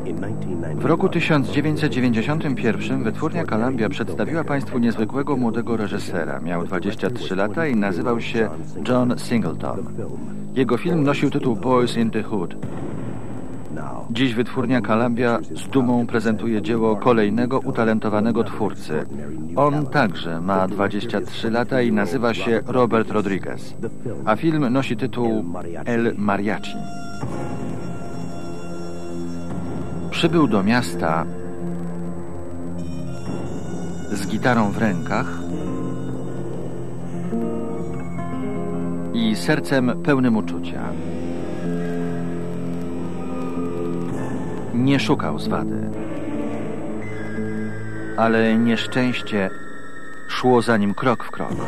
W roku 1991 wytwórnia Columbia przedstawiła Państwu niezwykłego młodego reżysera. Miał 23 lata i nazywał się John Singleton. Jego film nosił tytuł Boys in the Hood. Dziś wytwórnia Columbia z dumą prezentuje dzieło kolejnego utalentowanego twórcy. On także ma 23 lata i nazywa się Robert Rodriguez. A film nosi tytuł El Mariachi. Przybył do miasta z gitarą w rękach i sercem pełnym uczucia. Nie szukał zwady, ale nieszczęście szło za nim krok w krok.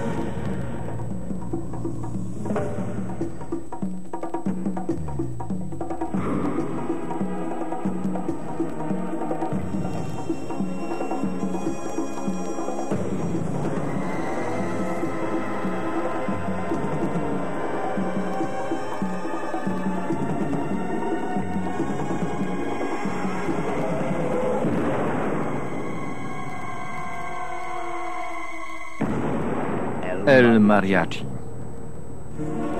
El Mariachi.